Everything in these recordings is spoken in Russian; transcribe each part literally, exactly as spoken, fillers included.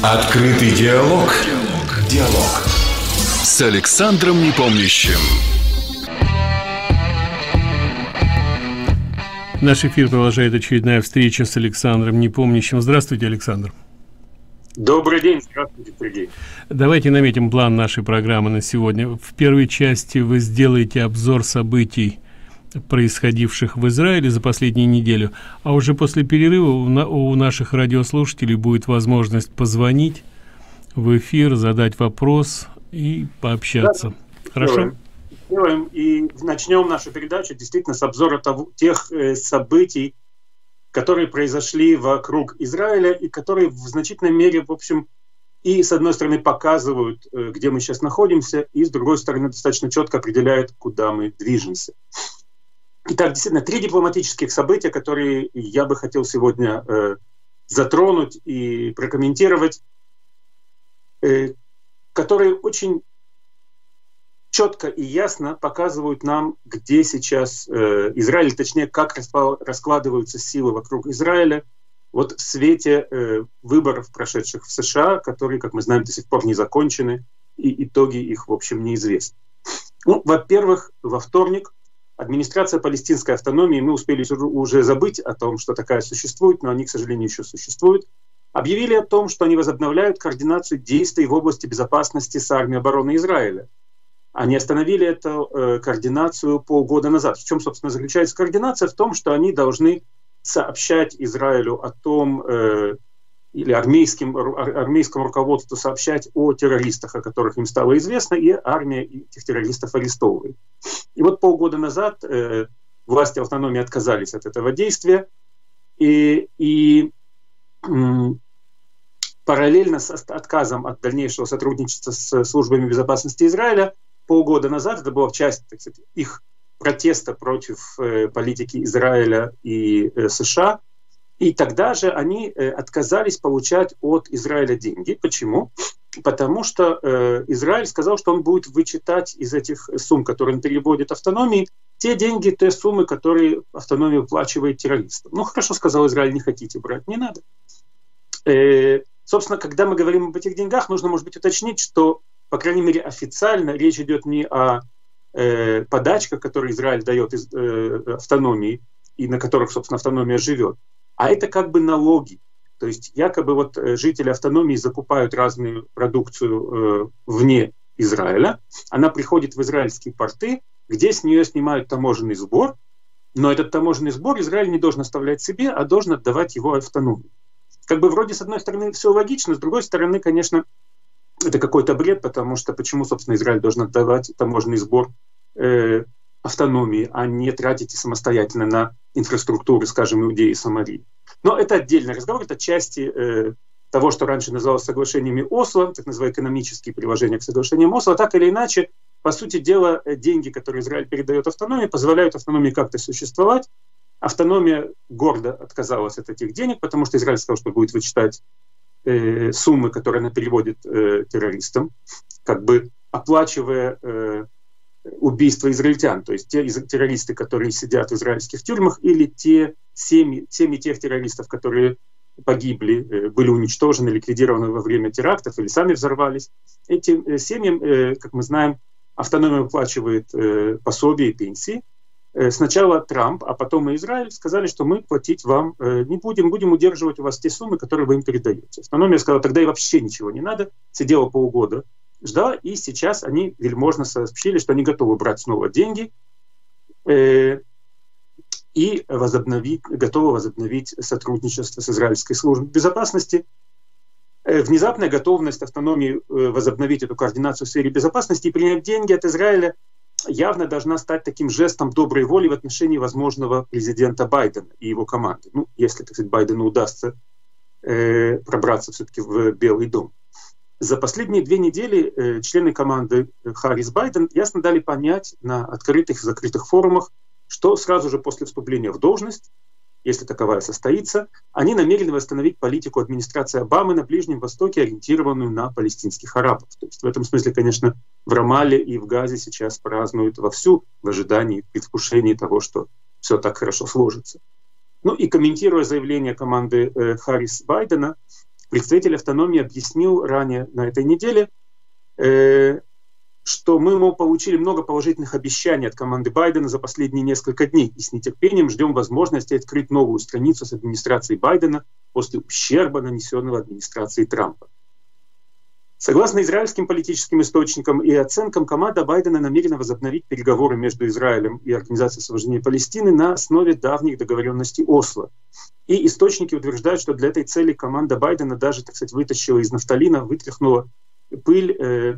Открытый диалог. Диалог. Диалог. С Александром Непомнящим. Наш эфир продолжает очередная встреча с Александром Непомнящим. Здравствуйте, Александр. Добрый день, здравствуйте, Сергей. Давайте наметим план нашей программы на сегодня. В первой части вы сделаете обзор событий, происходивших в Израиле за последнюю неделю, а уже после перерыва у, на, у наших радиослушателей будет возможность позвонить в эфир, задать вопрос и пообщаться. Да, хорошо? Сделаем. Сделаем. И начнем нашу передачу действительно с обзора того, тех э, событий, которые произошли вокруг Израиля и которые в значительной мере, в общем, и с одной стороны показывают, э, где мы сейчас находимся, и с другой стороны достаточно четко определяют, куда мы движемся. Итак, действительно, три дипломатических события, которые я бы хотел сегодня э, затронуть и прокомментировать, э, которые очень четко и ясно показывают нам, где сейчас э, Израиль, точнее, как раскладываются силы вокруг Израиля, вот в свете э, выборов, прошедших в США, которые, как мы знаем, до сих пор не закончены, и итоги их, в общем, неизвестны. Ну, во-первых, во вторник администрация палестинской автономии, мы успели уже забыть о том, что такая существует, но они, к сожалению, еще существуют, объявили о том, что они возобновляют координацию действий в области безопасности с армией обороны Израиля. Они остановили эту э, координацию полгода назад. В чем, собственно, заключается координация? В том, что они должны сообщать Израилю о том, э, или армейским, ар, армейскому руководству сообщать о террористах, о которых им стало известно, и армия этих террористов арестовывает. И вот полгода назад э, власти автономии отказались от этого действия, и, и м, параллельно с отказом от дальнейшего сотрудничества с службами безопасности Израиля, полгода назад, это была часть, так сказать, их протеста против э, политики Израиля и э, США, и тогда же они э, отказались получать от Израиля деньги. Почему? Потому что э, Израиль сказал, что он будет вычитать из этих сумм, которые он переводит автономии, те деньги, те суммы, которые автономия выплачивает террористам. Ну хорошо, сказал Израиль, не хотите брать, не надо. Э, собственно, когда мы говорим об этих деньгах, нужно, может быть, уточнить, что, по крайней мере, официально речь идет не о э, подачках, которые Израиль дает из э, автономии, и на которых, собственно, автономия живет, а это как бы налоги. То есть якобы вот жители автономии закупают разную продукцию э, вне Израиля, она приходит в израильские порты, где с нее снимают таможенный сбор, но этот таможенный сбор Израиль не должен оставлять себе, а должен отдавать его автономии. Как бы вроде с одной стороны все логично, с другой стороны, конечно, это какой-то бред, потому что почему, собственно, Израиль должен отдавать таможенный сбор э, автономии, а не тратить самостоятельно на инфраструктуру, скажем, Иудеи и Самарии. Но это отдельный разговор, это части э, того, что раньше называлось соглашениями Осло, так называемые экономические приложения к соглашениям Осло. Так или иначе, по сути дела, деньги, которые Израиль передает автономии, позволяют автономии как-то существовать. Автономия гордо отказалась от этих денег, потому что Израиль сказал, что будет вычитать э, суммы, которые она переводит э, террористам, как бы оплачивая э, убийства израильтян, то есть те террористы, которые сидят в израильских тюрьмах, или те семьи, семьи тех террористов, которые погибли, были уничтожены, ликвидированы во время терактов или сами взорвались. Этим семьям, как мы знаем, автономия выплачивает пособия и пенсии. Сначала Трамп, а потом и Израиль сказали, что мы платить вам не будем, будем удерживать у вас те суммы, которые вы им передаете. Автономия сказала, тогда и вообще ничего не надо, сидела полгода, ждала, и сейчас они вельможно сообщили, что они готовы брать снова деньги э, и возобновить, готовы возобновить сотрудничество с израильской службой безопасности. Э, внезапная готовность автономии э, возобновить эту координацию в сфере безопасности и принять деньги от Израиля явно должна стать таким жестом доброй воли в отношении возможного президента Байдена и его команды. Ну, если, так сказать, Байдену удастся э, пробраться все-таки в Белый дом. За последние две недели э, члены команды Харрис-Байден ясно дали понять на открытых и закрытых форумах, что сразу же после вступления в должность, если таковая состоится, они намерены восстановить политику администрации Обамы на Ближнем Востоке, ориентированную на палестинских арабов. То есть в этом смысле, конечно, в Рамалле и в Газе сейчас празднуют вовсю в ожидании, в предвкушении того, что все так хорошо сложится. Ну и комментируя заявление команды э, Харрис-Байдена, Представитель автономии объяснил ранее на этой неделе, э, что мы, мол, получили много положительных обещаний от команды Байдена за последние несколько дней и с нетерпением ждем возможности открыть новую страницу с администрацией Байдена после ущерба, нанесенного администрацией Трампа. Согласно израильским политическим источникам и оценкам, команда Байдена намерена возобновить переговоры между Израилем и Организацией освобождения Палестины на основе давних договоренностей Осло. И источники утверждают, что для этой цели команда Байдена даже, так сказать, вытащила из нафталина, вытряхнула пыль э,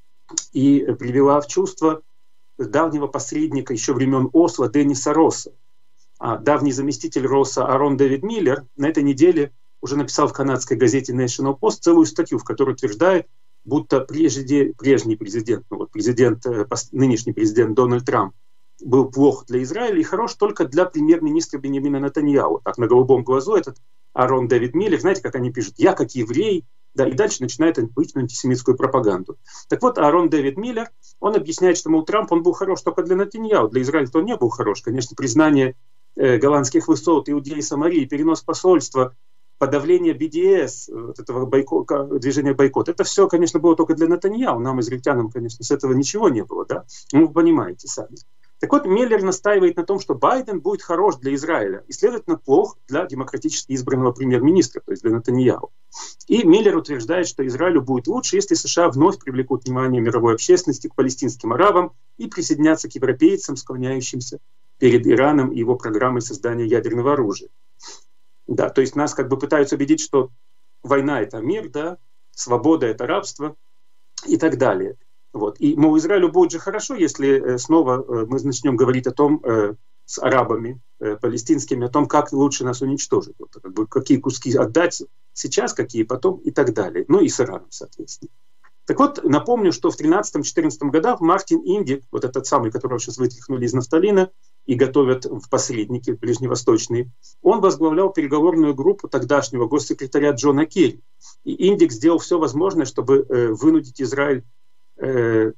и привела в чувство давнего посредника еще времен Осло Денниса Росса. А давний заместитель Росса Арон Дэвид Миллер на этой неделе уже написал в канадской газете National Post целую статью, в которой утверждает, будто прежде, прежний президент, ну вот президент, нынешний президент Дональд Трамп был плох для Израиля и хорош только для премьер-министра Беньямина Нетаньяху. Так на голубом глазу этот Арон Дэвид Миллер, знаете, как они пишут, я как еврей, да, и дальше начинает быть антисемитскую пропаганду. Так вот, Арон Дэвид Миллер, он объясняет, что, мол, Трамп, он был хорош только для Нетаньяху, для Израиля-то он не был хорош. Конечно, признание э, голландских высот, Иудеи и Самарии, перенос посольства, подавление би ди эс, вот этого бойкота, движения бойкот, это все, конечно, было только для Нетаньяху. Нам, израильтянам, конечно, с этого ничего не было, да? Ну, вы понимаете сами. Так вот, Миллер настаивает на том, что Байден будет хорош для Израиля и, следовательно, плох для демократически избранного премьер-министра, то есть для Нетаньяху. И Миллер утверждает, что Израилю будет лучше, если США вновь привлекут внимание мировой общественности к палестинским арабам и присоединятся к европейцам, склоняющимся перед Ираном и его программой создания ядерного оружия. Да, то есть нас как бы пытаются убедить, что война — это мир, да, свобода — это рабство и так далее. Вот. И, мол, Израилю будет же хорошо, если снова мы начнем говорить о том, э, с арабами э, палестинскими, о том, как лучше нас уничтожить. Вот, как бы, какие куски отдать сейчас, какие потом и так далее. Ну и с Ираном, соответственно. Так вот, напомню, что в тринадцатом-четырнадцатом годах Мартин Индик, вот этот самый, которого сейчас вытряхнули из нафталина и готовят в посредники ближневосточные, он возглавлял переговорную группу тогдашнего госсекретаря Джона Керри. И Индик сделал все возможное, чтобы э, вынудить Израиль э,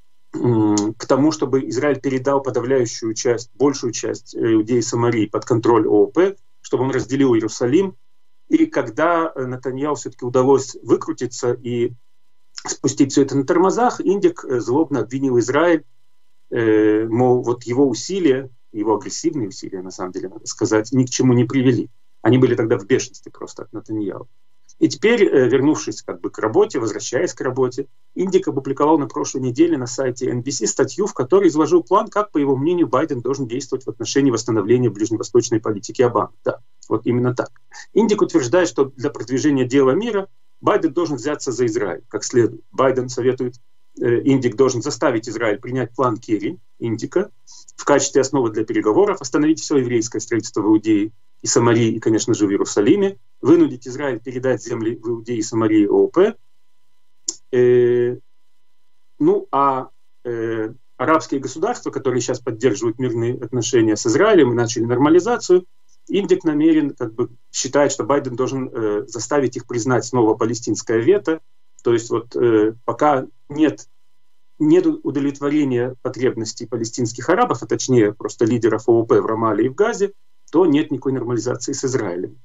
э, к тому, чтобы Израиль передал подавляющую часть, большую часть Иудеи и Самарии под контроль ООП, чтобы он разделил Иерусалим. И когда Нетаньяху все-таки удалось выкрутиться и спустить все это на тормозах, Индик злобно обвинил Израиль, э, мол, вот его усилия, его агрессивные усилия, на самом деле, надо сказать, ни к чему не привели. Они были тогда в бешенстве просто от Нетаньяху. И теперь, э, вернувшись как бы к работе, возвращаясь к работе, Индик опубликовал на прошлой неделе на сайте эн би си статью, в которой изложил план, как, по его мнению, Байден должен действовать в отношении восстановления ближневосточной политики Обамы. Да, вот именно так. Индик утверждает, что для продвижения дела мира Байден должен взяться за Израиль как следует. Байден советует, э, Индик должен заставить Израиль принять план Керри, Индика, в качестве основы для переговоров, остановить все еврейское строительство в Иудее и Самарии, и, конечно же, в Иерусалиме, вынудить Израиль передать земли в Иудее и Самарии ООП. Э, ну, а э, арабские государства, которые сейчас поддерживают мирные отношения с Израилем и начали нормализацию, Индик намерен, как бы, считает, что Байден должен э, заставить их признать снова палестинское вето. То есть вот э, пока нет, нет удовлетворения потребностей палестинских арабов, а точнее просто лидеров ООП в Рамале и в Газе, то нет никакой нормализации с Израилем.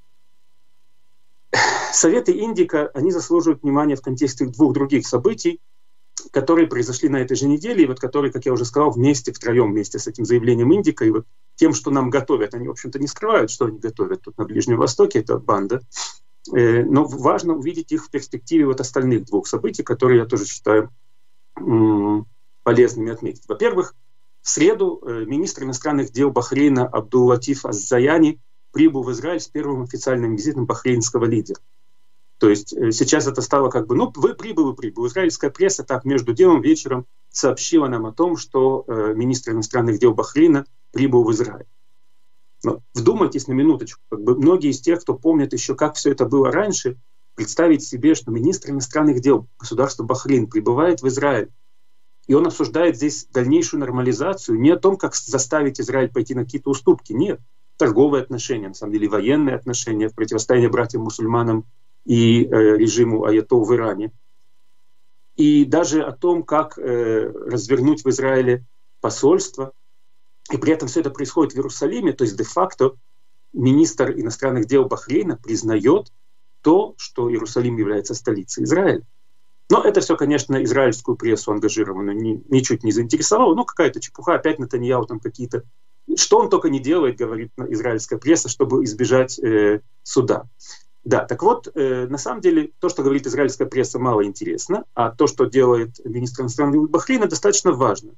Советы Индика, они заслуживают внимания в контексте двух других событий, которые произошли на этой же неделе, и вот которые, как я уже сказал, вместе, втроем, вместе с этим заявлением Индика, и вот тем, что нам готовят. Они, в общем-то, не скрывают, что они готовят тут на Ближнем Востоке, это банда. Но важно увидеть их в перспективе вот остальных двух событий, которые я тоже считаю полезными отметить. Во-первых, в среду министр иностранных дел Бахрейна Абдул-Латиф Аз-Заяни прибыл в Израиль с первым официальным визитом бахрейнского лидера. То есть сейчас это стало как бы, ну, вы прибыл, вы прибыл. Израильская пресса так между делом вечером сообщила нам о том, что э, министр иностранных дел Бахрейна прибыл в Израиль. Но вдумайтесь на минуточку, как бы многие из тех, кто помнит еще, как все это было раньше, представить себе, что министр иностранных дел государства Бахрейн прибывает в Израиль, и он обсуждает здесь дальнейшую нормализацию, не о том, как заставить Израиль пойти на какие-то уступки, нет. Торговые отношения, на самом деле военные отношения, противостояние братьям-мусульманам и э, режиму аятол в Иране. И даже о том, как э, развернуть в Израиле посольство. И при этом все это происходит в Иерусалиме, то есть де-факто министр иностранных дел Бахрейна признает то, что Иерусалим является столицей Израиля. Но это все, конечно, израильскую прессу ангажированную ни, ничуть не заинтересовало. Ну, какая-то чепуха, опять Нетаньяху там какие-то... Что он только не делает, говорит израильская пресса, чтобы избежать э, суда. Да, так вот, э, на самом деле, то, что говорит израильская пресса, мало интересно, а то, что делает министр иностранных дел Бахрейна, достаточно важно.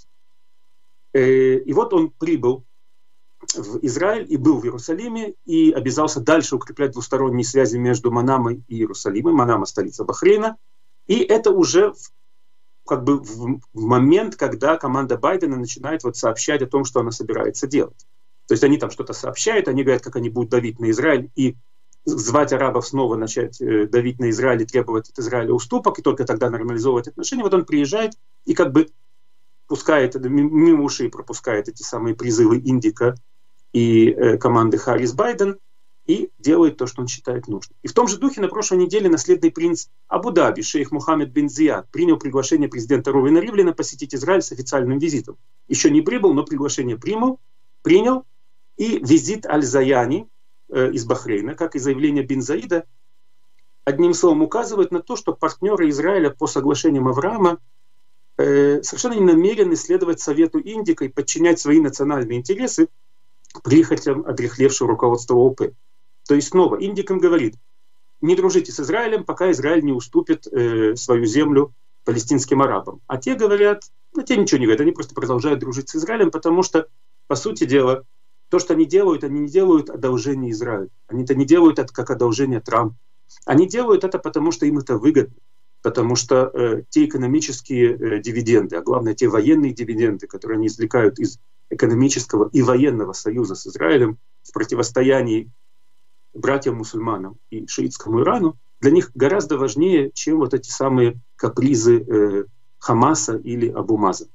Э, и вот он прибыл в Израиль и был в Иерусалиме, и обязался дальше укреплять двусторонние связи между Манамой и Иерусалимом. Манама — столица Бахрейна. И это уже как бы в момент, когда команда Байдена начинает вот сообщать о том, что она собирается делать. То есть они там что-то сообщают, они говорят, как они будут давить на Израиль и звать арабов снова начать давить на Израиль и требовать от Израиля уступок, и только тогда нормализовывать отношения. Вот он приезжает и как бы пускает, мимо ушей пропускает эти самые призывы Индика и э, команды Харрис-Байден и делает то, что он считает нужным. И в том же духе на прошлой неделе наследный принц Абу-Даби, шейх Мухаммед бин Зияд, принял приглашение президента Рувена Ривлина посетить Израиль с официальным визитом. Еще не прибыл, но приглашение принял, принял и визит Аль-Заяни э, из Бахрейна, как и заявление бин Заида, одним словом указывает на то, что партнеры Израиля по соглашениям Авраама э, совершенно не намерены следовать совету Индика и подчинять свои национальные интересы прихотям одряхлевшего руководства ООП. То есть снова Индик им говорит: не дружите с Израилем, пока Израиль не уступит э, свою землю палестинским арабам. А те говорят, ну те ничего не говорят, они просто продолжают дружить с Израилем, потому что, по сути дела, то, что они делают, они не делают одолжение Израилю. Они это не делают это как одолжение Трампу. Они делают это потому, что им это выгодно. Потому что э, те экономические э, дивиденды, а главное те военные дивиденды, которые они извлекают из экономического и военного союза с Израилем в противостоянии братьям-мусульманам и шиитскому Ирану, для них гораздо важнее, чем вот эти самые капризы э, Хамаса или Абу Маза.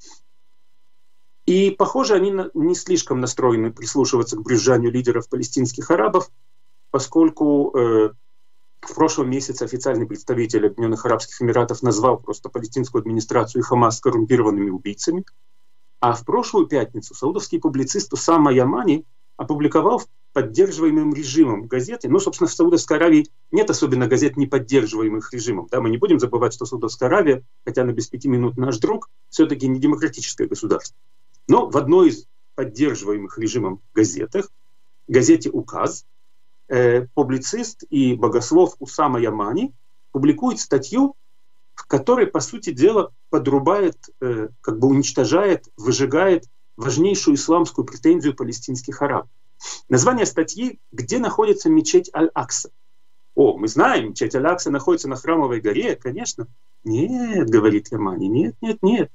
И, похоже, они на, не слишком настроены прислушиваться к брюзжанию лидеров палестинских арабов, поскольку э, в прошлом месяце официальный представитель Объединенных Арабских Эмиратов назвал просто палестинскую администрацию и Хамас коррумпированными убийцами. А в прошлую пятницу саудовский публицист Усама Ямани опубликовал в поддерживаемым режимом газеты. Ну, собственно, в Саудовской Аравии нет особенно газет, не поддерживаемых режимом. Да, мы не будем забывать, что Саудовская Аравия, хотя на без пяти минут наш друг, все-таки не демократическое государство. Но в одной из поддерживаемых режимом газетах, газете «Указ», э, публицист и богослов Усама Ямани публикует статью, в которой, по сути дела, подрубает, э, как бы уничтожает, выжигает важнейшую исламскую претензию палестинских арабов. Название статьи «Где находится мечеть Аль-Акса?» О, мы знаем, мечеть Аль-Акса находится на Храмовой горе, конечно. Нет, говорит Ямани, нет, нет, нет.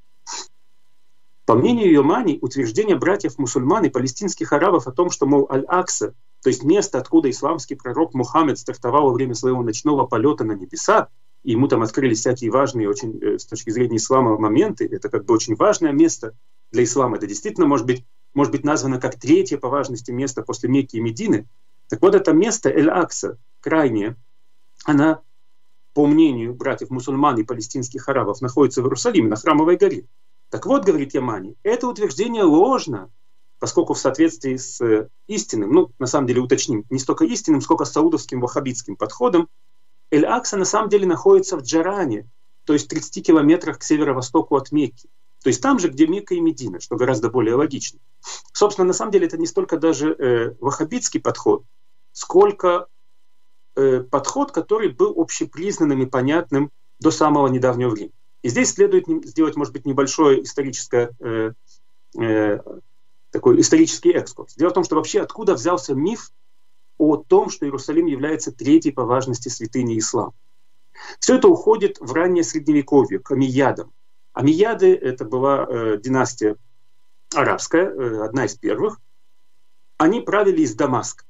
По мнению Ямани, утверждение братьев-мусульман и палестинских арабов о том, что, мол, Аль-Акса, то есть место, откуда исламский пророк Мухаммед стартовал во время своего ночного полета на небеса, и ему там открылись всякие важные очень, э, с точки зрения ислама моменты, это как бы очень важное место для ислама. Это действительно может быть, может быть названо как третье по важности место после Мекки и Медины. Так вот, это место Эль-Акса, крайнее, она, по мнению братьев-мусульман и палестинских арабов, находится в Иерусалиме, на Храмовой горе. Так вот, говорит Ямани, это утверждение ложно, поскольку в соответствии с э, истинным, ну, на самом деле уточним, не столько истинным, сколько саудовским ваххабитским подходом, Эль-Акса на самом деле находится в Джаране, то есть в тридцати километрах к северо-востоку от Мекки. То есть там же, где Мекка и Медина, что гораздо более логично. Собственно, на самом деле это не столько даже э, ваххабитский подход, сколько э, подход, который был общепризнанным и понятным до самого недавнего времени. И здесь следует сделать, может быть, небольшой историческое, э, э, такой исторический экскурс. Дело в том, что вообще откуда взялся миф о том, что Иерусалим является третьей по важности святыней ислама. Все это уходит в раннее Средневековье, к Амиядам. Амияды — это была э, династия арабская, э, одна из первых. Они правили из Дамаска.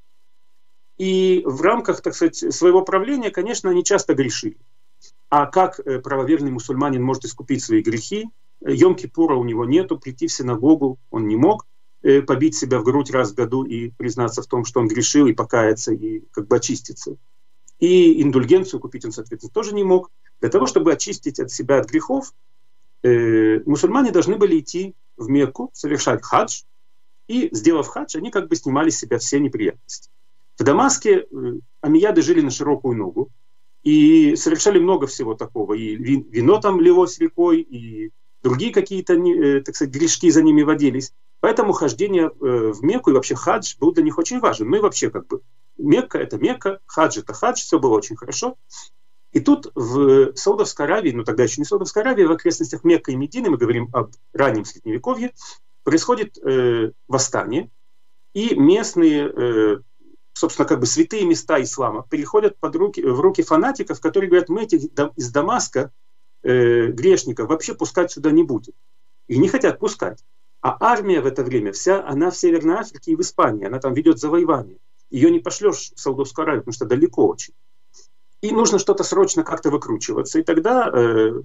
И в рамках, так сказать, своего правления, конечно, они часто грешили. А как э, правоверный мусульманин может искупить свои грехи? Йом-Кипура у него нету, прийти в синагогу он не мог, э, побить себя в грудь раз в году и признаться в том, что он грешил, и покаяться, и как бы очиститься. И индульгенцию купить он, соответственно, тоже не мог. Для того, чтобы очистить от себя от грехов, э, мусульмане должны были идти в Мекку, совершать хадж, и, сделав хадж, они как бы снимали с себя все неприятности. В Дамаске омейяды жили на широкую ногу и совершали много всего такого. И вино там лилось рекой, и другие какие-то, так сказать, грешки за ними водились. Поэтому хождение в Мекку и вообще хадж был для них очень важен. Ну и вообще как бы Мекка — это Мекка, хадж — это хадж, все было очень хорошо. И тут в Саудовской Аравии, ну тогда еще не Саудовской Аравии, в окрестностях Мекка и Медины, мы говорим об раннем Средневековье, происходит э, восстание, и местные, э, собственно, как бы святые места ислама переходят под руки, в руки фанатиков, которые говорят, мы этих из Дамаска э, грешников вообще пускать сюда не будем. И не хотят пускать. А армия в это время вся, она в Северной Африке и в Испании, она там ведет завоевание. Ее не пошлешь в Саудовскую Аравию, потому что далеко очень. И нужно что-то срочно как-то выкручиваться. И тогда э,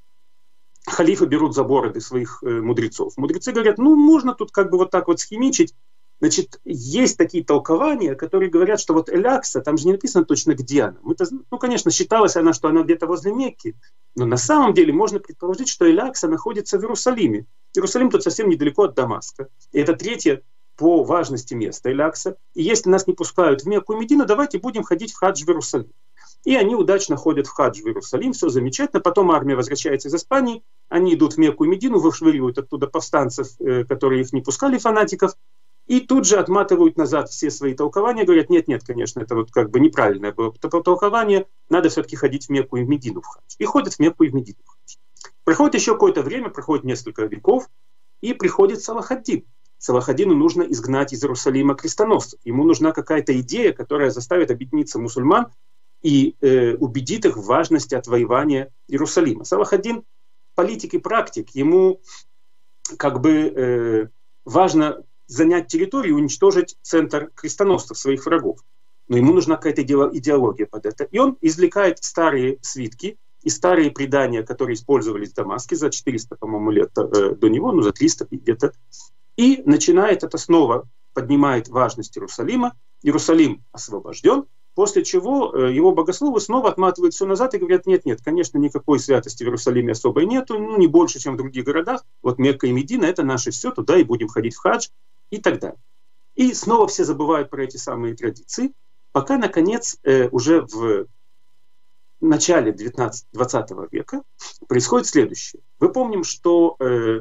халифы берут за бороды своих э, мудрецов. Мудрецы говорят, ну, можно тут как бы вот так вот схимичить. Значит, есть такие толкования, которые говорят, что вот Эль-Акса, там же не написано точно, где она. Мы-то, ну, конечно, считалось она, что она где-то возле Мекки, но на самом деле можно предположить, что Эль-Акса находится в Иерусалиме. Иерусалим тут совсем недалеко от Дамаска. И это третье по важности место Эль-Акса. И если нас не пускают в Мекку и Медину, давайте будем ходить в хадж в Иерусалим. И они удачно ходят в хадж в Иерусалим, все замечательно. Потом армия возвращается из Испании, они идут в Мекку и Медину, вышвыривают оттуда повстанцев, которые их не пускали, фанатиков, и тут же отматывают назад все свои толкования, говорят, нет-нет, конечно, это вот как бы неправильное было толкование, надо все-таки ходить в Мекку и в Медину в хадж. И ходят в Мекку и в Медину в хадж. Проходит еще какое-то время, проходит несколько веков, и приходит Салах ад-Дин. Салах-ад-Дину нужно изгнать из Иерусалима крестоносцев. Ему нужна какая-то идея, которая заставит объединиться мусульман и э, убедит их в важности отвоевания Иерусалима. Салах ад-Дин политик и практик, ему как бы э, важно занять территорию и уничтожить центр крестоносцев, своих врагов. Но ему нужна какая-то идеология под это. И он извлекает старые свитки и старые предания, которые использовались в Дамаске за четыреста, по-моему, лет э, до него, ну за триста где-то, и начинает это снова, поднимает важность Иерусалима. Иерусалим освобожден, после чего э, его богословы снова отматывают все назад и говорят, нет-нет, конечно, никакой святости в Иерусалиме особой нету, ну не больше, чем в других городах. Вот Мекка и Медина — это наше все, туда и будем ходить в хадж и так далее. И снова все забывают про эти самые традиции, пока, наконец, э, уже в начале девятнадцатого-двадцатого века происходит следующее. Мы помним, что э,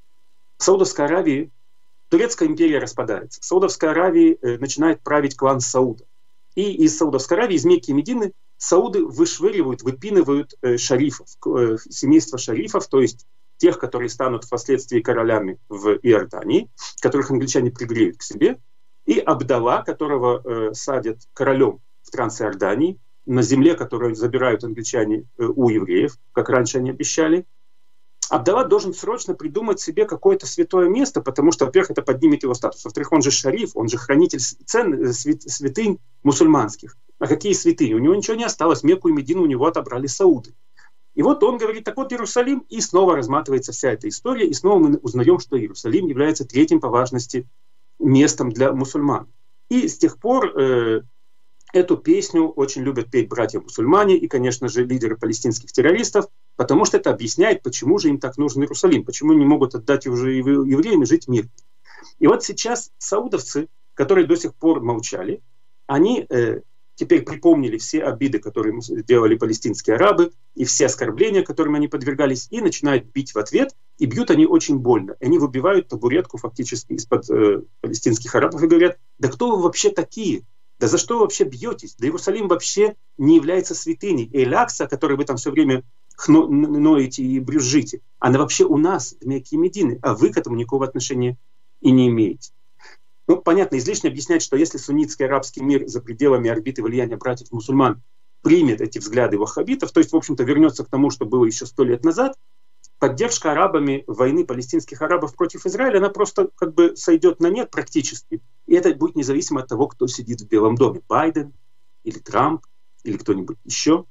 в Саудовской Аравии Турецкая империя распадается. В Саудовской Аравии э, начинает править клан Сауда. И из Саудовской Аравии, из Мекки и Медины, сауды вышвыривают, выпинывают э, шарифов, э, семейство шарифов, то есть тех, которые станут впоследствии королями в Иордании, которых англичане пригреют к себе, и Абдалла, которого э, садят королем в Трансиордании, на земле, которую забирают англичане э, у евреев, как раньше они обещали. Абдалла должен срочно придумать себе какое-то святое место, потому что, во-первых, это поднимет его статус. Во-вторых, он же шариф, он же хранитель цен, свят, святынь мусульманских. А какие святыни? У него ничего не осталось. Мекку и Медину у него отобрали сауды. И вот он говорит, так вот Иерусалим, и снова разматывается вся эта история, и снова мы узнаем, что Иерусалим является третьим по важности местом для мусульман. И с тех пор э, эту песню очень любят петь братья-мусульмане и, конечно же, лидеры палестинских террористов, потому что это объясняет, почему же им так нужен Иерусалим, почему не могут отдать уже евреям и жить мирно. И вот сейчас саудовцы, которые до сих пор молчали, они э, теперь припомнили все обиды, которые делали палестинские арабы, и все оскорбления, которым они подвергались, и начинают бить в ответ, и бьют они очень больно. Они выбивают табуретку фактически из-под э, палестинских арабов и говорят, да кто вы вообще такие? Да за что вы вообще бьетесь? Да Иерусалим вообще не является святыней. Эль-Акса, который вы там все время хно- ноете и брюзжите, она вообще у нас, в Мекке и Медине, а вы к этому никакого отношения и не имеете. Ну, понятно, излишне объяснять, что если суннитский арабский мир за пределами орбиты влияния братьев-мусульман примет эти взгляды ваххабитов, то есть, в общем-то, вернется к тому, что было еще сто лет назад, поддержка арабами войны палестинских арабов против Израиля, она просто как бы сойдет на нет практически. И это будет независимо от того, кто сидит в Белом доме. Байден или Трамп или кто-нибудь еще.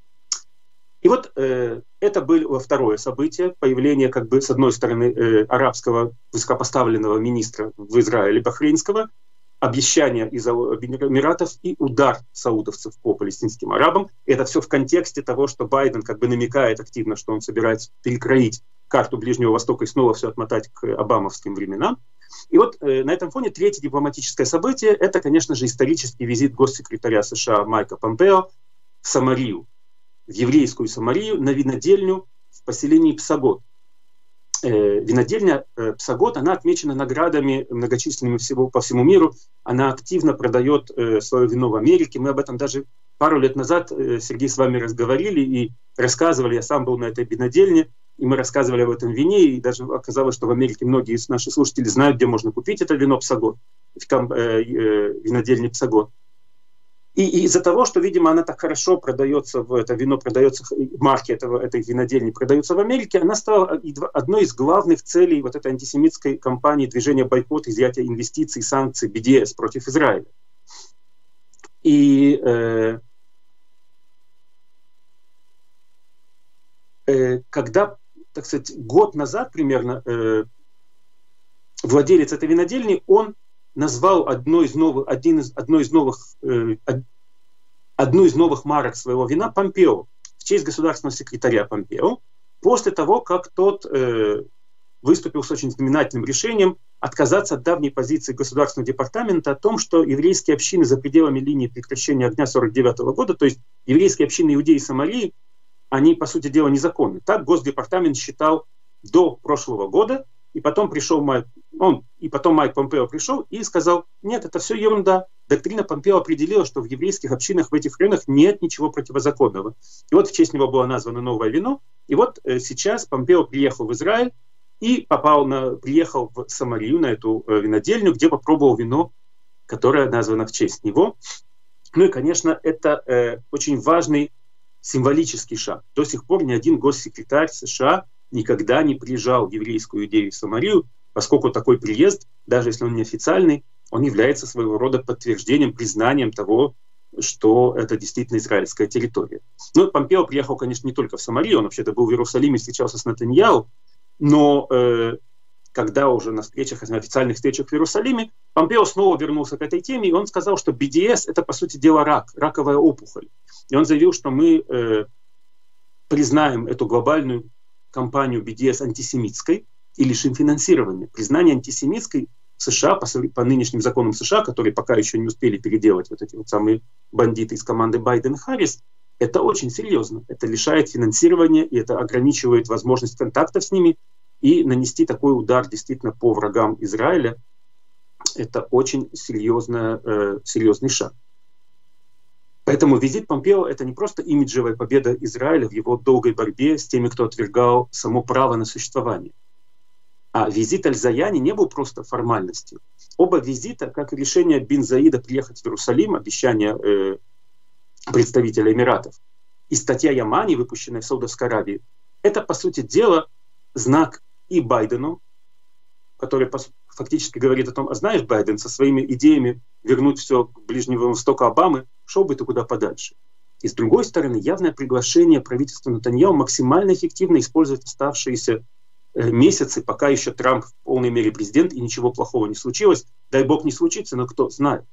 И вот э, это было второе событие, появление, как бы, с одной стороны, э, арабского высокопоставленного министра в Израиле, бахрейнского, обещание из Эмиратов и удар саудовцев по палестинским арабам. И это все в контексте того, что Байден как бы намекает активно, что он собирается перекроить карту Ближнего Востока и снова все отмотать к обамовским временам. И вот э, на этом фоне третье дипломатическое событие — это, конечно же, исторический визит госсекретаря США Майка Помпео в Самарию, в еврейскую Самарию, на винодельню в поселении Псагот. Э, винодельня э, Псагот, она отмечена наградами многочисленными всего, по всему миру. Она активно продает э, свое вино в Америке. Мы об этом даже пару лет назад, э, Сергей, с вами разговаривали и рассказывали. Я сам был на этой винодельне, и мы рассказывали об этом вине. И даже оказалось, что в Америке многие из наших слушателей знают, где можно купить это вино Псагот, в э, э, винодельне Псагот. И из-за того, что, видимо, она так хорошо продается, в это вино продается, марки этого, этой винодельни продаются в Америке, она стала одной из главных целей вот этой антисемитской кампании движения бойкот, изъятия инвестиций, санкций би ди эс против Израиля. И э, э, когда, так сказать, год назад примерно э, владелец этой винодельни, он назвал одной из новых, один из, одной из новых, э, одну из новых марок своего вина Помпео, в честь государственного секретаря Помпео, после того, как тот э, выступил с очень знаменательным решением отказаться от давней позиции Государственного департамента о том, что еврейские общины за пределами линии прекращения огня сорок девятого года, то есть еврейские общины Иудеи и Самарии, они, по сути дела, незаконны. Так Госдепартамент считал до прошлого года. И потом пришел Майк, он, и потом Майк Помпео пришел и сказал: нет, это все ерунда. Доктрина Помпео определила, что в еврейских общинах в этих районах нет ничего противозаконного. И вот в честь него было названо новое вино. И вот э, сейчас Помпео приехал в Израиль и попал на, приехал в Самарию, на эту э, винодельню, где попробовал вино, которое названо в честь него. Ну и, конечно, это э, очень важный символический шаг. До сих пор ни один госсекретарь США никогда не приезжал в еврейскую Иудею и Самарию, поскольку такой приезд, даже если он неофициальный, он является своего рода подтверждением, признанием того, что это действительно израильская территория. Ну, Помпео приехал, конечно, не только в Самарию, он вообще-то был в Иерусалиме, встречался с Нетаньяху, но э, когда уже на встречах, на официальных встречах в Иерусалиме, Помпео снова вернулся к этой теме, и он сказал, что би ди эс — это, по сути дела, рак, раковая опухоль. И он заявил, что мы э, признаем эту глобальную кампанию би ди эс антисемитской и лишим финансирования. Признание антисемитской в США по, по нынешним законам США, которые пока еще не успели переделать вот эти вот самые бандиты из команды Байден-Харрис, это очень серьезно. Это лишает финансирования, и это ограничивает возможность контактов с ними, и нанести такой удар действительно по врагам Израиля — это очень серьезный, э, серьезный шаг. Поэтому визит Помпео — это не просто имиджевая победа Израиля в его долгой борьбе с теми, кто отвергал само право на существование. А визит Аль-Заяни не был просто формальностью. Оба визита, как и решение Бин Заида приехать в Иерусалим, обещание э, представителя Эмиратов, и статья Ямани, выпущенная в Саудовской Аравии, это, по сути дела, знак и Байдену, который фактически говорит о том: а знаешь, Байден, со своими идеями вернуть все к Ближнему Востоку Обамы, шел бы ты куда подальше. И с другой стороны, явное приглашение правительства Нетаньяху максимально эффективно использовать оставшиеся э, месяцы, пока еще Трамп в полной мере президент, и ничего плохого не случилось. Дай бог не случится, но кто знает.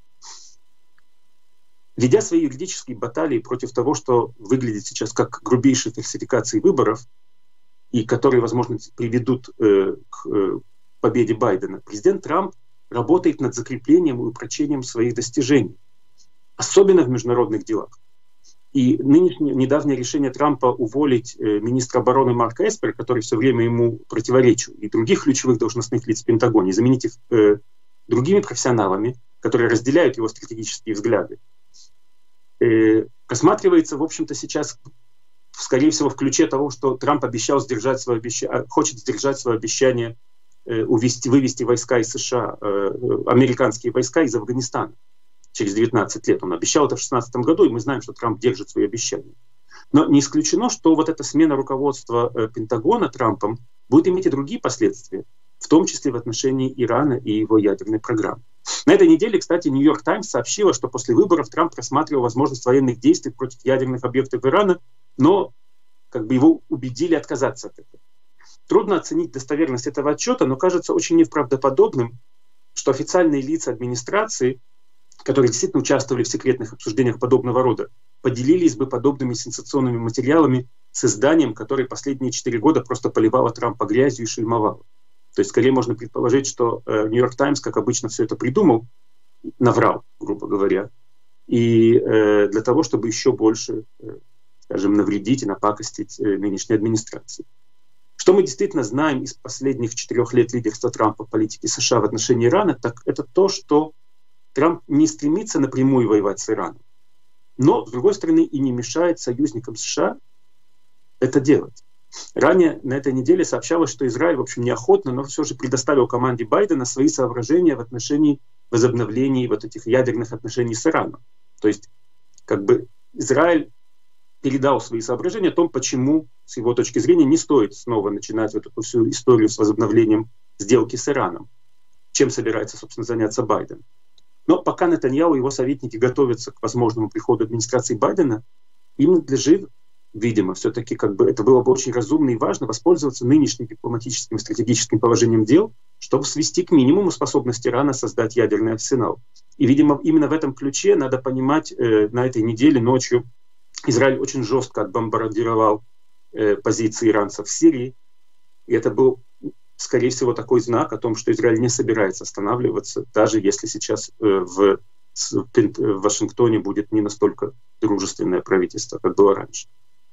Ведя свои юридические баталии против того, что выглядит сейчас как грубейшие фальсификации выборов, и которые, возможно, приведут э, к э, победе Байдена, президент Трамп работает над закреплением и упрочением своих достижений, особенно в международных делах. И нынешнее, недавнее решение Трампа уволить э, министра обороны Марка Эспера, который все время ему противоречил, и других ключевых должностных лиц в Пентагоне, заменить их э, другими профессионалами, которые разделяют его стратегические взгляды, э, рассматривается, в общем-то, сейчас, скорее всего, в ключе того, что Трамп обещал сдержать свое обещание, хочет сдержать свое обещание э, увести, вывести войска из США, э, американские войска из Афганистана через девятнадцать лет. Он обещал это в две тысячи шестнадцатом году, и мы знаем, что Трамп держит свои обещания. Но не исключено, что вот эта смена руководства э, Пентагона Трампом будет иметь и другие последствия, в том числе в отношении Ирана и его ядерной программы. На этой неделе, кстати, Нью-Йорк Таймс сообщила, что после выборов Трамп рассматривал возможность военных действий против ядерных объектов Ирана, но как бы его убедили отказаться от этого. Трудно оценить достоверность этого отчета, но кажется очень неправдоподобным, что официальные лица администрации, которые действительно участвовали в секретных обсуждениях подобного рода, поделились бы подобными сенсационными материалами с изданием, которое последние четыре года просто поливало Трампа грязью и шельмовало. То есть скорее можно предположить, что Нью-Йорк Таймс, как обычно, все это придумал, наврал, грубо говоря, и э, для того, чтобы еще больше, э, скажем, навредить и напакостить э, нынешней администрации. Что мы действительно знаем из последних четырех лет лидерства Трампа в политике США в отношении Ирана, так это то, что Трамп не стремится напрямую воевать с Ираном, но, с другой стороны, и не мешает союзникам США это делать. Ранее на этой неделе сообщалось, что Израиль, в общем, неохотно, но все же предоставил команде Байдена свои соображения в отношении возобновления вот этих ядерных отношений с Ираном. То есть, как бы, Израиль передал свои соображения о том, почему, с его точки зрения, не стоит снова начинать вот эту всю историю с возобновлением сделки с Ираном, чем собирается, собственно, заняться Байден. Но пока Нетаньяху и его советники готовятся к возможному приходу администрации Байдена, им надлежит, видимо, все-таки как бы это было бы очень разумно и важно воспользоваться нынешним дипломатическим и стратегическим положением дел, чтобы свести к минимуму способность Ирана создать ядерный арсенал. И, видимо, именно в этом ключе надо понимать, э, на этой неделе ночью Израиль очень жестко отбомбардировал э, позиции иранцев в Сирии. И это был, скорее всего, такой знак о том, что Израиль не собирается останавливаться, даже если сейчас э, в, в Вашингтоне будет не настолько дружественное правительство, как было раньше.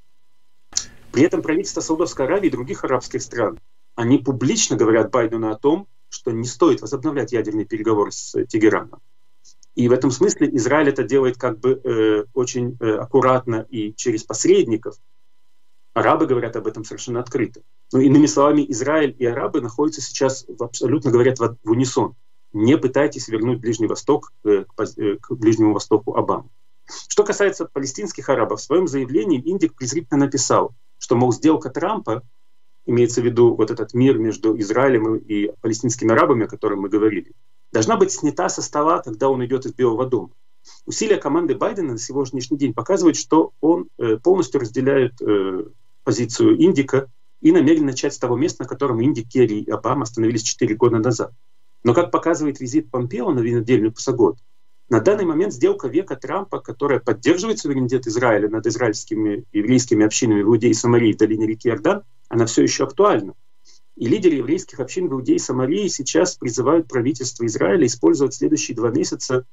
При этом правительство Саудовской Аравии и других арабских стран, они публично говорят Байдену о том, что не стоит возобновлять ядерные переговоры с Тегераном. И в этом смысле Израиль это делает как бы э, очень э, аккуратно и через посредников. Арабы говорят об этом совершенно открыто. Но иными словами, Израиль и арабы находятся сейчас, в, абсолютно говорят в, в унисон. Не пытайтесь вернуть Ближний Восток э, к, э, к Ближнему Востоку Обамы. Что касается палестинских арабов, в своем заявлении Индик презрительно написал, что, мол, сделка Трампа, имеется в виду вот этот мир между Израилем и палестинскими арабами, о котором мы говорили, должна быть снята со стола, когда он идет из Белого дома. Усилия команды Байдена на сегодняшний день показывают, что он э, полностью разделяет э, позицию Индика и намерен начать с того места, на котором Индик, Керри и Обама остановились четыре года назад. Но, как показывает визит Помпео на винодельню Пасагот, на данный момент сделка века Трампа, которая поддерживает суверенитет Израиля над израильскими еврейскими общинами в Иудее и Самарии в долине реки Иордан, она все еще актуальна. И лидеры еврейских общин в Иудее и Самарии сейчас призывают правительство Израиля использовать следующие два месяца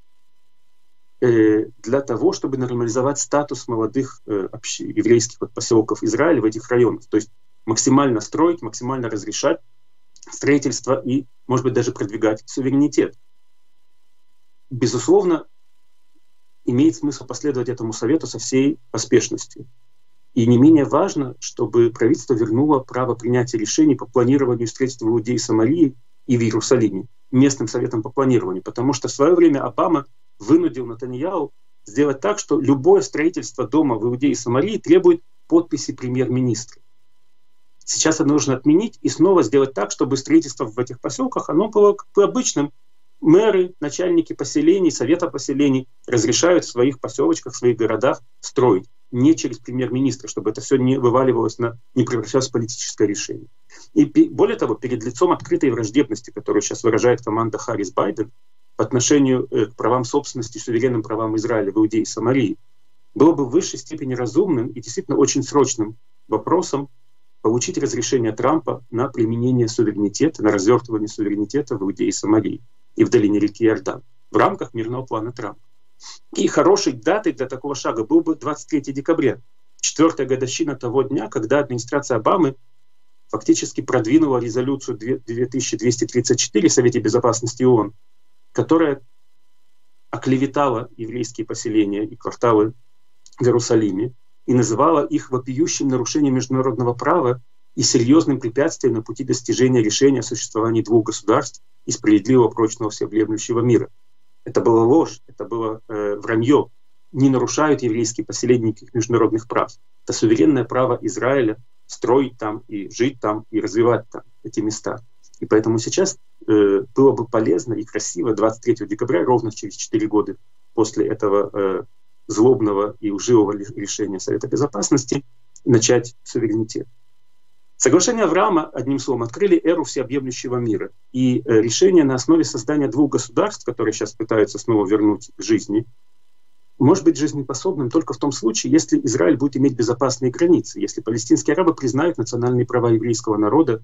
э, для того, чтобы нормализовать статус молодых э, общин, еврейских вот, поселков Израиля в этих районах. То есть максимально строить, максимально разрешать строительство и, может быть, даже продвигать суверенитет. Безусловно, имеет смысл последовать этому совету со всей поспешностью. И не менее важно, чтобы правительство вернуло право принятия решений по планированию строительства в Иудее и Самарии и в Иерусалиме местным советом по планированию, потому что в свое время Обама вынудил Нетаньяху сделать так, что любое строительство дома в Иудее и Самарии требует подписи премьер-министра. Сейчас это нужно отменить и снова сделать так, чтобы строительство в этих поселках оно было как бы обычным. Мэры, начальники поселений, совета поселений разрешают в своих поселочках, в своих городах строить. Не через премьер-министра, чтобы это все не вываливалось, на, не превращалось в политическое решение. И более того, перед лицом открытой враждебности, которую сейчас выражает команда Харрис-Байден по отношению к правам собственности, суверенным правам Израиля в Иудее и Самарии, было бы в высшей степени разумным и действительно очень срочным вопросом получить разрешение Трампа на применение суверенитета, на развертывание суверенитета в Иудее и Самарии и в долине реки Иордан в рамках мирного плана Трампа. И хорошей датой для такого шага был бы двадцать третьего декабря, четвертая годовщина того дня, когда администрация Обамы фактически продвинула резолюцию две тысячи двести тридцать четыре в Совете Безопасности ООН, которая оклеветала еврейские поселения и кварталы в Иерусалиме и называла их вопиющим нарушением международного права и серьезным препятствием на пути достижения решения о существовании двух государств и справедливого, прочного, всеобъемлющего мира. Это была ложь, это было э, вранье. Не нарушают еврейские поселения никаких международных прав. Это суверенное право Израиля строить там и жить там и развивать там эти места. И поэтому сейчас э, было бы полезно и красиво двадцать третьего декабря, ровно через четыре года после этого э, злобного и лживого решения Совета Безопасности, начать суверенитет. Соглашение Авраама, одним словом, открыли эру всеобъемлющего мира. И э, решение на основе создания двух государств, которые сейчас пытаются снова вернуть к жизни, может быть жизнеспособным только в том случае, если Израиль будет иметь безопасные границы, если палестинские арабы признают национальные права еврейского народа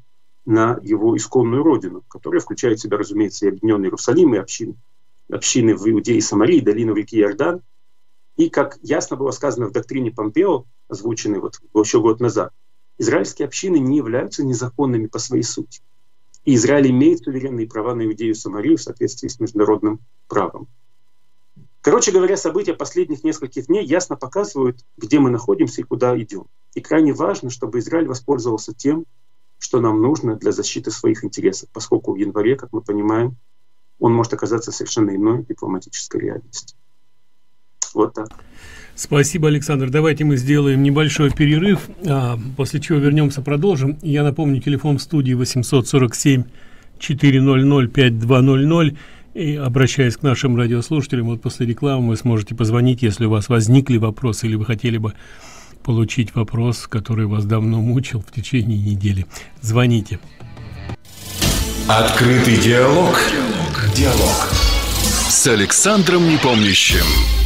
на его исконную родину, которая включает в себя, разумеется, и Объединенный Иерусалим, и общины, общины в Иудее и Самарии, долину реки Иордан. И, как ясно было сказано в доктрине Помпео, озвученной вот еще год назад, израильские общины не являются незаконными по своей сути. И Израиль имеет суверенные права на Иудею и Самарию в соответствии с международным правом. Короче говоря, события последних нескольких дней ясно показывают, где мы находимся и куда идем. И крайне важно, чтобы Израиль воспользовался тем, что нам нужно для защиты своих интересов, поскольку в январе, как мы понимаем, он может оказаться совершенно иной дипломатической реальностью. Вот так. Спасибо, Александр. Давайте мы сделаем небольшой перерыв, а после чего вернемся, продолжим. Я напомню, телефон в студии восемьсот сорок семь четыреста пять два ноль ноль. И обращаясь к нашим радиослушателям, вот после рекламы вы сможете позвонить, если у вас возникли вопросы или вы хотели бы получить вопрос, который вас давно мучил в течение недели. Звоните. Открытый диалог. Диалог. Диалог. С Александром Непомнящим.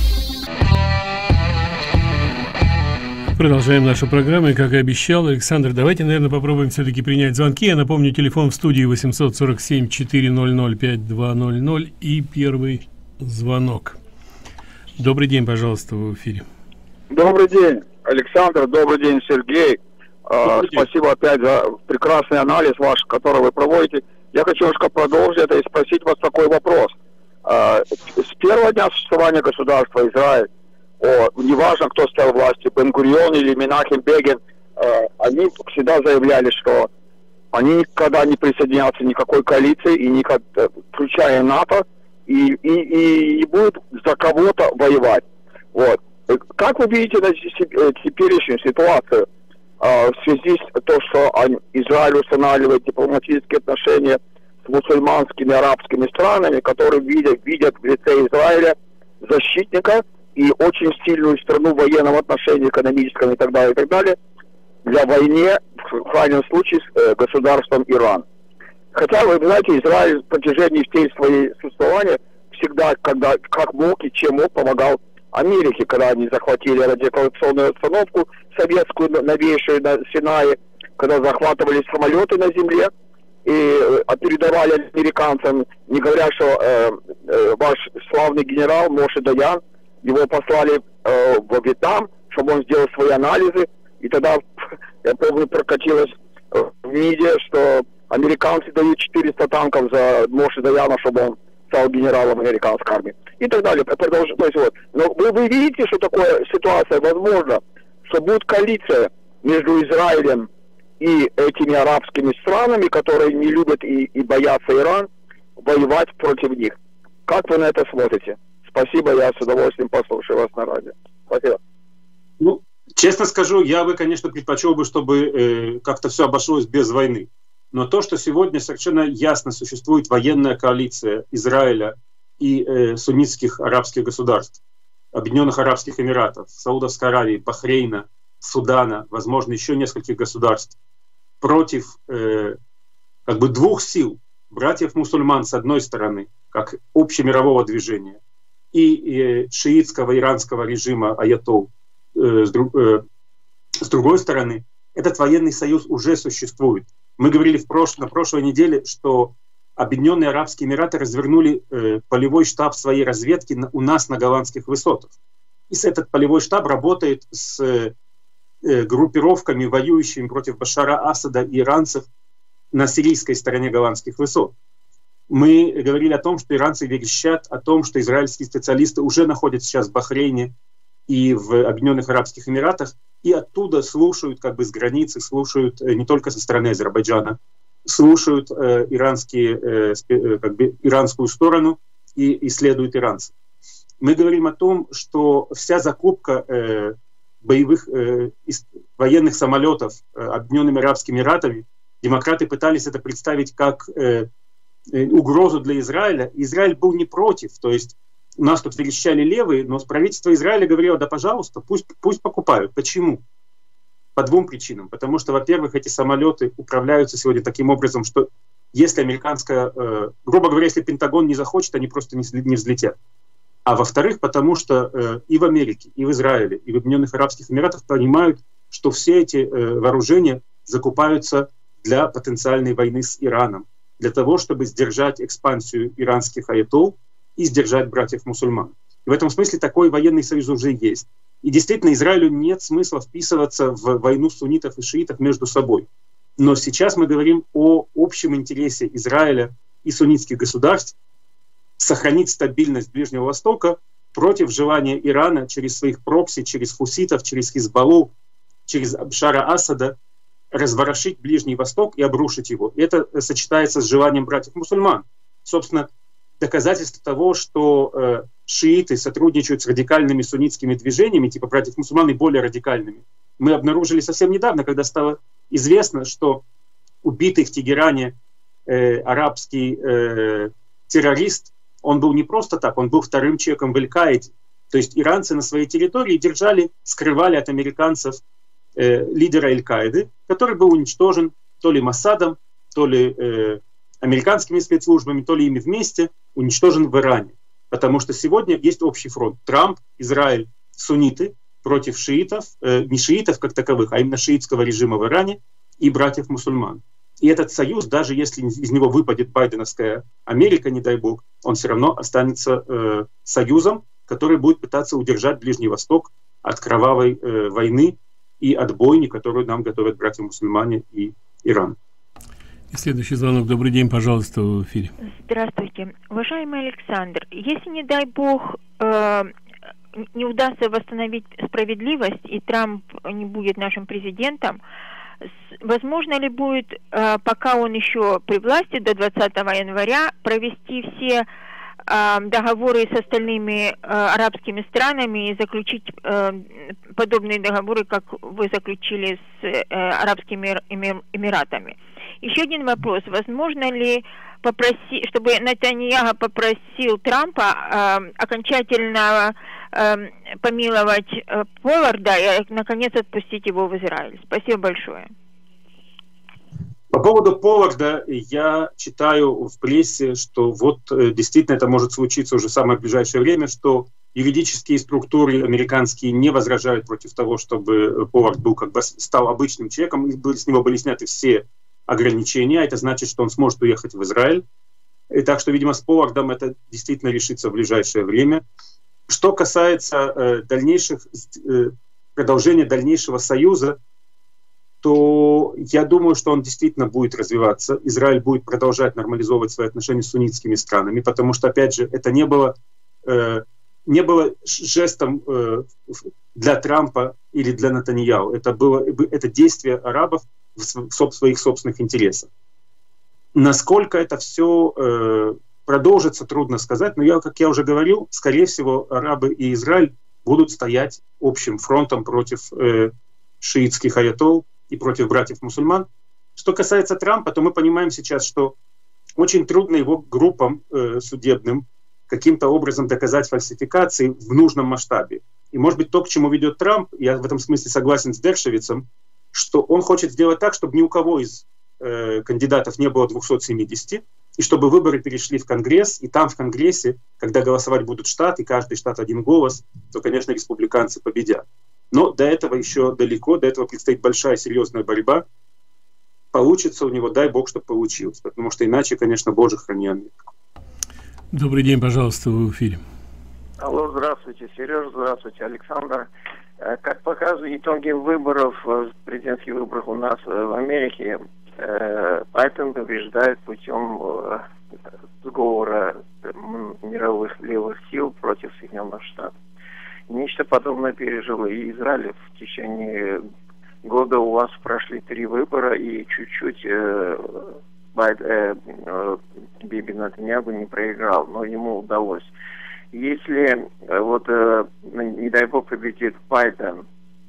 Продолжаем нашу программу, и, как и обещал, Александр, давайте, наверное, попробуем все-таки принять звонки. Я напомню, телефон в студии восемьсот сорок семь четыреста пять два ноль ноль и первый звонок. Добрый день, пожалуйста, вы в эфире. Добрый день, Александр, добрый день, Сергей. Добрый день. Спасибо опять за прекрасный анализ ваш, который вы проводите. Я хочу немножко продолжить это и спросить вас такой вопрос. С первого дня существования государства Израиль, О, неважно, кто стал властью, Бен-Гурион или Менахем Бегин, э, они всегда заявляли, что они никогда не присоединятся ни к какой коалиции, и никак, включая НАТО, и, и, и не будут за кого-то воевать. Вот. Как вы видите на теперешнюю ситуацию э, в связи с тем, что Израиль устанавливает дипломатические отношения с мусульманскими арабскими странами, которые видят, видят в лице Израиля защитника и очень сильную страну в военном отношении, экономическом и так далее, и так далее, для войны, в крайнем случае, с э, государством Иран. Хотя, вы знаете, Израиль в протяжении всей своей существования всегда, когда, как мог и чем мог, помогал Америке, когда они захватили радиолокационную установку советскую, новейшую на Синае, когда захватывали самолеты на земле и э, передавали американцам, не говоря, что э, э, ваш славный генерал Моше Даян, его послали э, во Вьетнам, чтобы он сделал свои анализы. И тогда, я помню, прокатилось э, в МИДе, что американцы дают четыреста танков за Моше Даяна, чтобы он стал генералом американской армии. И так далее. Продолж... То есть, вот. Но вы, вы видите, что такая ситуация возможна, что будет коалиция между Израилем и этими арабскими странами, которые не любят и, и боятся Иран, воевать против них. Как вы на это смотрите? Спасибо, я с удовольствием послушаю вас на радио. Спасибо. Ну, честно скажу, я бы, конечно, предпочел бы, чтобы э, как-то все обошлось без войны. Но то, что сегодня совершенно ясно существует военная коалиция Израиля и э, суннитских арабских государств, Объединенных Арабских Эмиратов, Саудовской Аравии, Бахрейна, Судана, возможно, еще нескольких государств, против э, как бы двух сил, братьев-мусульман с одной стороны, как общемирового движения, и э, шиитского иранского режима аятол э, с, друг, э, с другой стороны, этот военный союз уже существует. Мы говорили в прош... на прошлой неделе, что Объединенные Арабские Эмираты развернули э, полевой штаб своей разведки на, у нас на Голландских высотах. И этот полевой штаб работает с э, группировками, воюющими против Башара Асада и иранцев на сирийской стороне Голландских высот. Мы говорили о том, что иранцы верещат о том, что израильские специалисты уже находятся сейчас в Бахрейне и в Объединенных Арабских Эмиратах, и оттуда слушают, как бы с границы, слушают э, не только со стороны Азербайджана, слушают э, иранские, э, спе, как бы, иранскую сторону и исследуют иранцев. Мы говорим о том, что вся закупка э, боевых э, военных самолетов э, Объединенными Арабскими Эмиратами, демократы пытались это представить как э, угрозу для Израиля. Израиль был не против, то есть у нас тут верещали левые, но правительство Израиля говорило: да, пожалуйста, пусть, пусть покупают. Почему? По двум причинам. Потому что, во-первых, эти самолеты управляются сегодня таким образом, что если американская, э, грубо говоря, если Пентагон не захочет, они просто не, не взлетят. А во-вторых, потому что э, и в Америке, и в Израиле, и в Объединенных Арабских Эмиратах понимают, что все эти э, вооружения закупаются для потенциальной войны с Ираном, для того, чтобы сдержать экспансию иранских аятолл и сдержать братьев-мусульман. В этом смысле такой военный союз уже есть. И действительно, Израилю нет смысла вписываться в войну суннитов и шиитов между собой. Но сейчас мы говорим о общем интересе Израиля и суннитских государств сохранить стабильность Ближнего Востока против желания Ирана через своих прокси, через хуситов, через Хизбаллу, через Башара Асада разворошить Ближний Восток и обрушить его. Это сочетается с желанием братьев-мусульман. Собственно, доказательство того, что э, шииты сотрудничают с радикальными суннитскими движениями, типа братьев-мусульман, и более радикальными, мы обнаружили совсем недавно, когда стало известно, что убитый в Тегеране э, арабский э, террорист, он был не просто так, он был вторым человеком в Аль-Каиде. То есть иранцы на своей территории держали, скрывали от американцев э, лидера Аль-Каиды, который был уничтожен то ли Моссадом, то ли э, американскими спецслужбами, то ли ими вместе, уничтожен в Иране. Потому что сегодня есть общий фронт. Трамп, Израиль, сунниты против шиитов, э, не шиитов как таковых, а именно шиитского режима в Иране и братьев-мусульман. И этот союз, даже если из него выпадет байденовская Америка, не дай бог, он все равно останется э, союзом, который будет пытаться удержать Ближний Восток от кровавой э, войны и от бойни, которую нам готовят братья-мусульмане и Иран. И следующий звонок. Добрый день, пожалуйста, в эфире. Здравствуйте. Уважаемый Александр, если, не дай бог, э, не удастся восстановить справедливость, и Трамп не будет нашим президентом, возможно ли будет, э, пока он еще при власти, до двадцатого января, провести все э, договоры с остальными э, арабскими странами и заключить э, подобные договоры, как вы заключили с э, Арабскими Эмиратами? Еще один вопрос. Возможно ли попросить, чтобы Нетаньяху попросил Трампа э, окончательно э, помиловать э, Полларда и, наконец, отпустить его в Израиль? Спасибо большое. По поводу Полларда я читаю в прессе, что вот э, действительно это может случиться уже в самое ближайшее время, что юридические структуры американские не возражают против того, чтобы Поллард был как бы стал обычным человеком, и с него были сняты все ограничения. Это значит, что он сможет уехать в Израиль. И так что, видимо, с Поллардом это действительно решится в ближайшее время. Что касается э, дальнейших э, продолжения дальнейшего союза, то я думаю, что он действительно будет развиваться. Израиль будет продолжать нормализовывать свои отношения с суннитскими странами, потому что, опять же, это не было, э, не было жестом э, для Трампа или для Нетаньяху. Это было это действие арабов в своих собственных интересах. Насколько это все э, продолжится, трудно сказать, но я, как я уже говорил, скорее всего, арабы и Израиль будут стоять общим фронтом против э, шиитских аятолл и против братьев-мусульман. Что касается Трампа, то мы понимаем сейчас, что очень трудно его группам э, судебным каким-то образом доказать фальсификации в нужном масштабе. И, может быть, то, к чему ведет Трамп, я в этом смысле согласен с Дершевицем, что он хочет сделать так, чтобы ни у кого из э, кандидатов не было двухсот семидесяти, и чтобы выборы перешли в Конгресс, и там в Конгрессе, когда голосовать будут штаты, каждый штат один голос, то, конечно, республиканцы победят. Но до этого еще далеко, до этого предстоит большая серьезная борьба. Получится у него, дай бог, чтобы получилось, потому что иначе, конечно, Боже, храни Америку. Добрый день, пожалуйста, вы в эфире. Алло, здравствуйте, Сереж, здравствуйте, Александр. Как показывают итоги выборов, президентских выборов у нас в Америке, Байден побеждает путем сговора мировых левых сил против Соединенных Штатов. Нечто подобное пережил и Израиль. В течение года у вас прошли три выбора, и чуть-чуть Байд, э, э, Биби Нетаньяху не проиграл, но ему удалось. Если э, вот, э, не дай бог, победит Байден,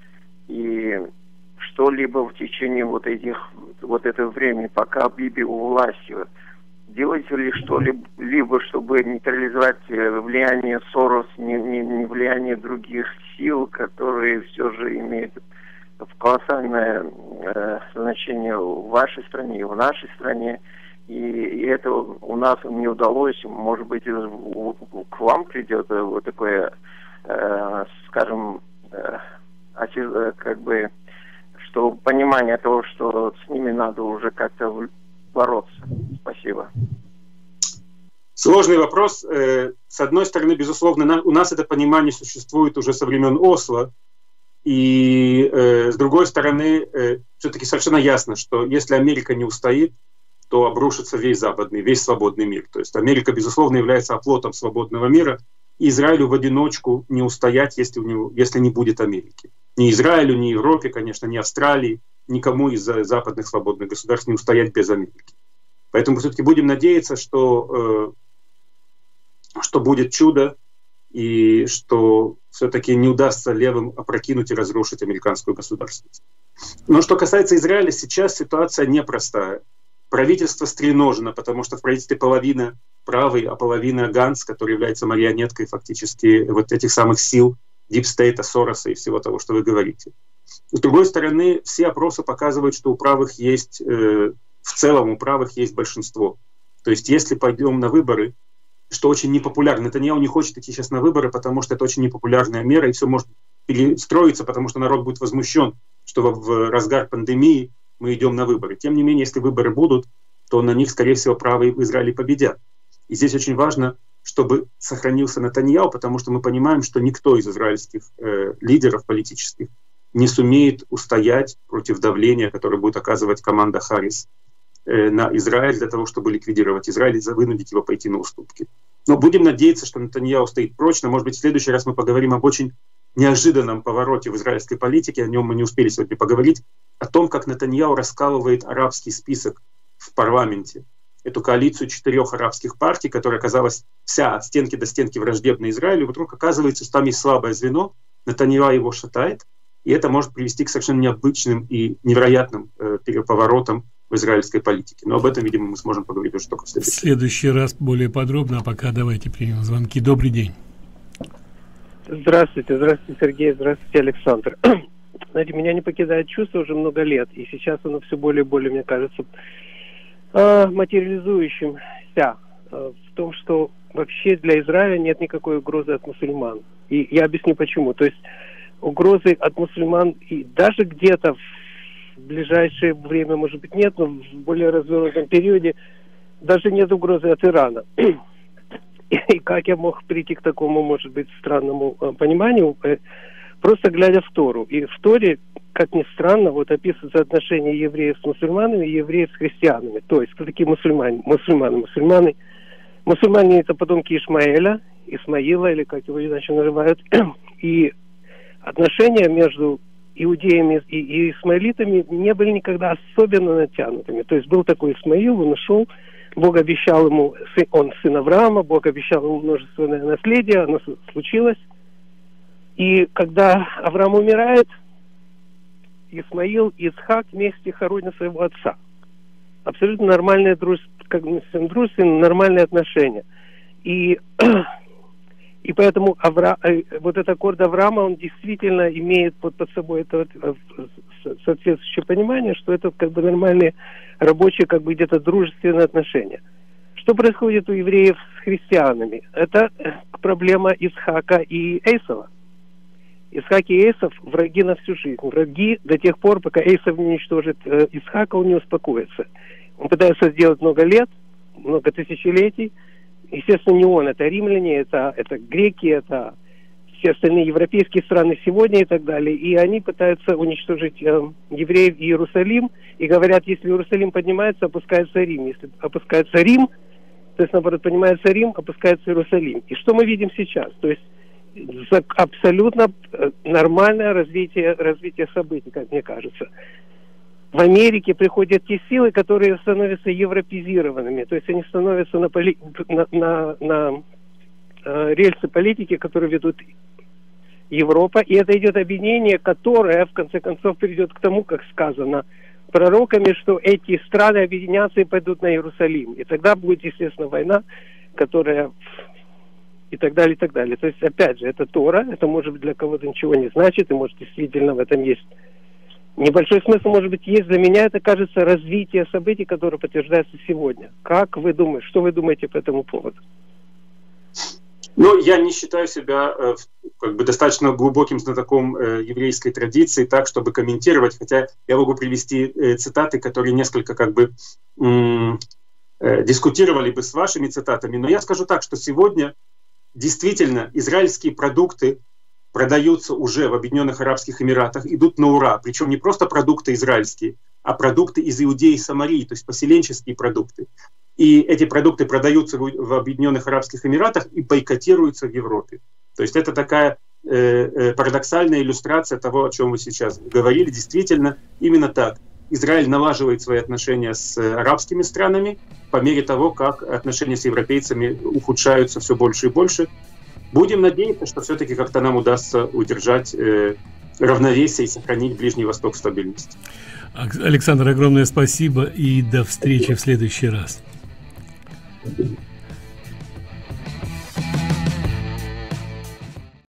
и что-либо в течение вот этих вот этого времени, пока Биби у власти, делаете ли что-либо, чтобы нейтрализовать влияние Сорос, не, не, не влияние других сил, которые все же имеют колоссальное э, значение в вашей стране и в нашей стране, и, и это у нас не удалось. Может быть, к вам придет вот такое, э, скажем, э, как бы, что понимание того, что с ними надо уже как-то бороться. Спасибо. Сложный вопрос. С одной стороны, безусловно, у нас это понимание существует уже со времен Осло. И с другой стороны, все-таки совершенно ясно, что если Америка не устоит, то обрушится весь западный, весь свободный мир. То есть Америка, безусловно, является оплотом свободного мира. И Израилю в одиночку не устоять, если, у него, если не будет Америки. Ни Израилю, ни Европе, конечно, ни Австралии, никому из западных свободных государств не устоять без Америки. Поэтому все-таки будем надеяться, что, э, что будет чудо, и что все-таки не удастся левым опрокинуть и разрушить американскую государственность. Но что касается Израиля, сейчас ситуация непростая. Правительство стреножено, потому что в правительстве половина правый, а половина Ганц, который является марионеткой фактически вот этих самых сил дипстейта, Сороса и всего того, что вы говорите. С другой стороны, все опросы показывают, что у правых есть, э, в целом у правых есть большинство. То есть если пойдем на выборы, что очень непопулярно, Нетаньяху не хочет идти сейчас на выборы, потому что это очень непопулярная мера, и все может перестроиться, потому что народ будет возмущен, что в разгар пандемии мы идем на выборы. Тем не менее, если выборы будут, то на них, скорее всего, правые в Израиле победят. И здесь очень важно, чтобы сохранился Нетаньяху, потому что мы понимаем, что никто из израильских э, лидеров политических не сумеет устоять против давления, которое будет оказывать команда Харрис э, на Израиль для того, чтобы ликвидировать Израиль и вынудить его пойти на уступки. Но будем надеяться, что Нетаньяху стоит прочно. Может быть, в следующий раз мы поговорим об очень неожиданном повороте в израильской политике, о нем мы не успели сегодня поговорить, о том, как Нетаньяху раскалывает арабский список в парламенте, эту коалицию четырех арабских партий, которая оказалась вся от стенки до стенки враждебна Израилю, вдруг оказывается, что там есть слабое звено, Нетаньяху его шатает, и это может привести к совершенно необычным и невероятным э, поворотам в израильской политике. Но об этом, видимо, мы сможем поговорить уже только в следующий раз. В следующий раз более подробно, а пока давайте примем звонки. Добрый день. Здравствуйте, здравствуйте, Сергей, здравствуйте, Александр. Знаете, меня не покидает чувство уже много лет, и сейчас оно все более и более, мне кажется, материализующимся в том, что вообще для Израиля нет никакой угрозы от мусульман. И я объясню почему. То есть угрозы от мусульман и даже где-то в ближайшее время, может быть, нет, но в более развернутом периоде даже нет угрозы от Ирана. И как я мог прийти к такому, может быть, странному э, пониманию, э, просто глядя в Тору. И в Торе, как ни странно, вот описываются отношения евреев с мусульманами и евреев с христианами. То есть, кто такие мусульмане? Мусульманы, мусульманы. Мусульмане — это потомки Ишмаэля, Исмаила, или как его иначе называют. И отношения между иудеями и, и исмаилитами не были никогда особенно натянутыми. То есть был такой Исмаил, он ушел, Бог обещал ему, он сын Авраама, Бог обещал ему множественное наследие, оно случилось. И когда Авраам умирает, Исмаил и Ицхак вместе хоронят своего отца. Абсолютно нормальные дружественные, как бы, дружественные, нормальные отношения. И, и поэтому Авра, вот этот аккорд Авраама, он действительно имеет под, под собой это соответствующее понимание, что это как бы нормальные рабочие, как бы где-то дружественные отношения. Что происходит у евреев с христианами? Это проблема Исхака и Эйсова. Исхак и Эйсов враги на всю жизнь. Враги до тех пор, пока Эйсов не уничтожит э, Исхака, он не успокоится. Он пытается сделать много лет, много тысячелетий. Естественно, не он, это римляне, это, это греки, это все остальные европейские страны сегодня и так далее. И они пытаются уничтожить э, евреев и Иерусалим. И говорят, если Иерусалим поднимается, опускается Рим. Если опускается Рим, то есть, наоборот, поднимается Рим, опускается Иерусалим. И что мы видим сейчас? То есть абсолютно нормальное развитие, развитие событий, как мне кажется. В Америке приходят те силы, которые становятся европезированными, то есть они становятся на, поли... на, на, на э, рельсы политики, которые ведут Европа, и это идет объединение, которое, в конце концов, приведет к тому, как сказано пророками, что эти страны объединятся и пойдут на Иерусалим. И тогда будет, естественно, война, которая... и так далее, и так далее. То есть, опять же, это Тора, это, может быть, для кого-то ничего не значит, и, может, действительно в этом есть небольшой смысл, может быть, есть. Для меня это, кажется, развитие событий, которое подтверждается сегодня. Как вы думаете, что вы думаете по этому поводу? Но я не считаю себя э, как бы достаточно глубоким знатоком э, еврейской традиции, так, чтобы комментировать, хотя я могу привести э, цитаты, которые несколько как бы м- э, дискутировали бы с вашими цитатами. Но я скажу так, что сегодня действительно израильские продукты продаются уже в Объединенных Арабских Эмиратах, идут на ура. Причем не просто продукты израильские, а продукты из Иудеи и Самарии, то есть поселенческие продукты. И эти продукты продаются в Объединенных Арабских Эмиратах и бойкотируются в Европе. То есть это такая э, э, парадоксальная иллюстрация того, о чем вы сейчас говорили. Действительно, именно так. Израиль налаживает свои отношения с арабскими странами по мере того, как отношения с европейцами ухудшаются все больше и больше. Будем надеяться, что все-таки как-то нам удастся удержать э, равновесие и сохранить Ближний Восток в стабильности. Александр, огромное спасибо и до встречи в следующий раз.